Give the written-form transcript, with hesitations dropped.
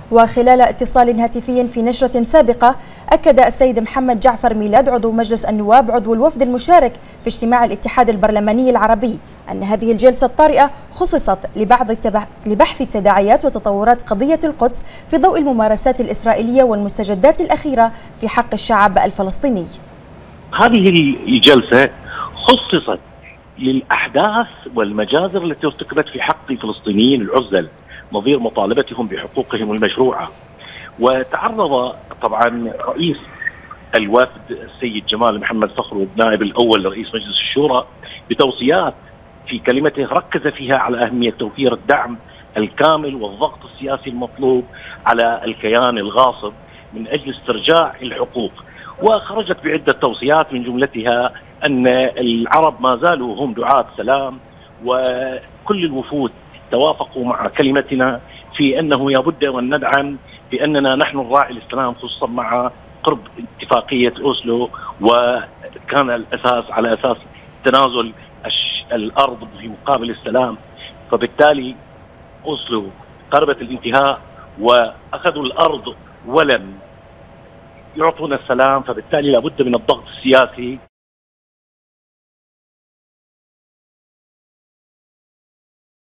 وخلال اتصال هاتفي في نشرة سابقة أكد السيد محمد جعفر ميلاد عضو مجلس النواب عضو الوفد المشارك في اجتماع الاتحاد البرلماني العربي أن هذه الجلسة الطارئة خصصت لبحث تداعيات وتطورات قضية القدس في ضوء الممارسات الإسرائيلية والمستجدات الأخيرة في حق الشعب الفلسطيني. هذه الجلسة خصصت للأحداث والمجازر التي ارتكبت في حق الفلسطينيين العزل نظير مطالبتهم بحقوقهم المشروعة. وتعرض طبعا رئيس الوفد السيد جمال محمد فخر النائب الأول لرئيس مجلس الشورى بتوصيات في كلمته ركز فيها على أهمية توفير الدعم الكامل والضغط السياسي المطلوب على الكيان الغاصب من أجل استرجاع الحقوق. وخرجت بعدة توصيات من جملتها أن العرب ما زالوا هم دعاة سلام، وكل الوفود توافقوا مع كلمتنا في أنه يبد أن ندعم بأننا نحن الراعي للسلام، خصوصا مع قرب اتفاقية أوسلو، وكان الأساس على أساس تنازل الأرض في مقابل السلام. فبالتالي أوسلو قربت الانتهاء وأخذوا الأرض ولم يعطونا السلام، فبالتالي لابد من الضغط السياسي